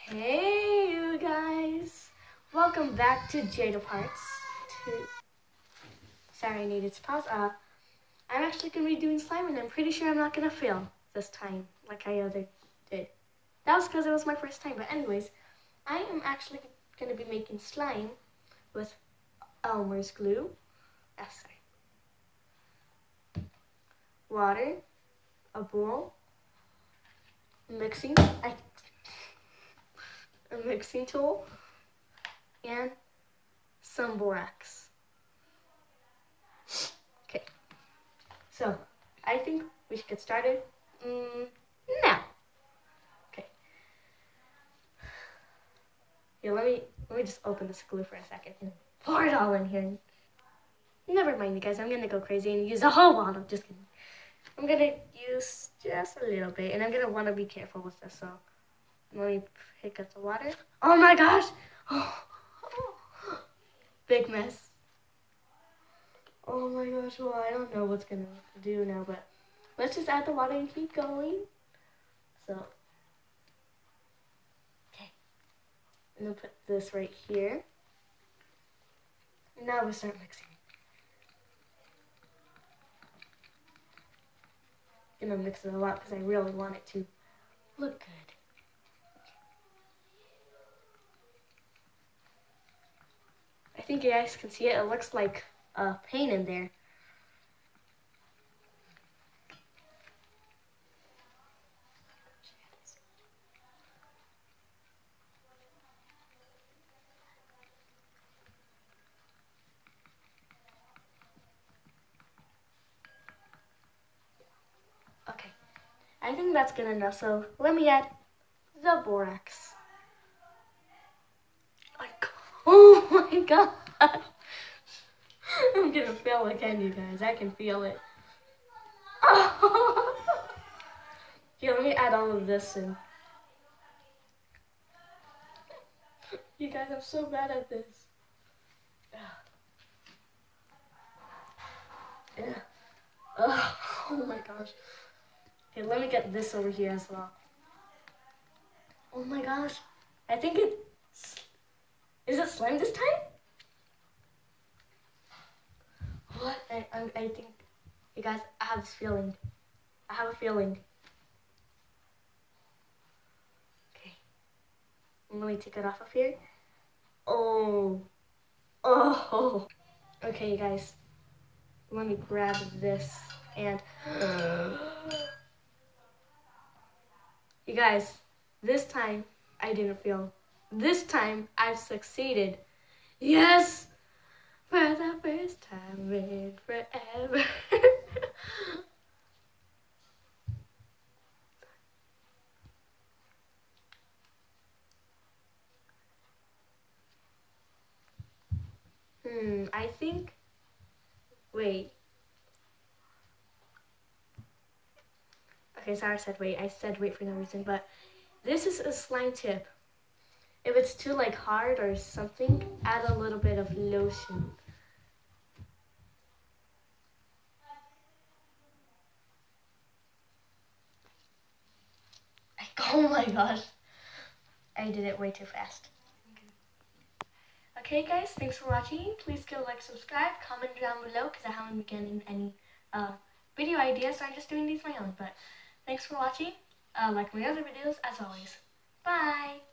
Hey you guys, welcome back to Jada Parts. Sorry I needed to pause. I'm actually going to be doing slime and I'm pretty sure I'm not going to fail this time like I other did. That was because it was my first time, but anyways, I am actually going to be making slime with Elmer's glue, water, a bowl, a mixing tool, and some borax. Okay, so I think we should get started now. Okay. Yeah, let me just open this glue for a second and pour it all in here. Never mind, you guys. I'm gonna go crazy and use a whole bottle. Just kidding. I'm gonna use just a little bit, and I'm gonna want to be careful with this. So let me pick up the water. Oh my gosh! Oh, big mess. Oh my gosh! Well, I don't know what's gonna do now, but let's just add the water and keep going. So, okay, I'm gonna put this right here. And now we start mixing. I'm gonna mix it a lot because I really want it to look good. I think you guys can see it. It looks like a paint in there. Okay, I think that's good enough. So let me add the borax. Oh my god! I'm gonna fail again, you guys. I can feel it. Oh. Here, let me add all of this in. You guys, I'm so bad at this. Yeah. Oh my gosh. Okay, let me get this over here as well. Oh my gosh. I think is it slime this time? What? I think, you guys, I have this feeling. I have a feeling. Okay. Let me take it off of here. Oh. Oh. Okay, you guys. Let me grab this and... You guys, this time I didn't fail. This time I've succeeded. Yes! For the first time in forever. I think... Wait. Okay, sorry I said wait. I said wait for no reason, but this is a slime tip. If it's too like hard or something, add a little bit of lotion. Oh my gosh. I did it way too fast. Okay guys, thanks for watching. Please go like, subscribe, comment down below because I haven't been getting any video ideas, so I'm just doing these my own. But thanks for watching. Like my other videos as always. Bye!